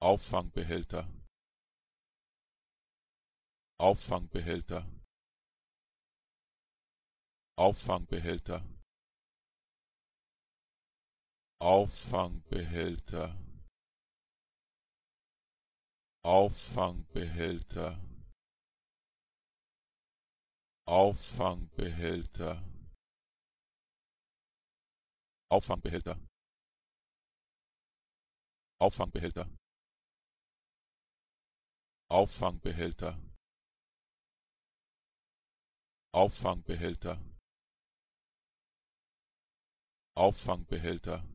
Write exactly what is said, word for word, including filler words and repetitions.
Auffangbehälter, Auffangbehälter, Auffangbehälter, Auffangbehälter, Auffangbehälter, Auffangbehälter, Auffangbehälter, Auffangbehälter, Auffangbehälter, Auffangbehälter, Auffangbehälter,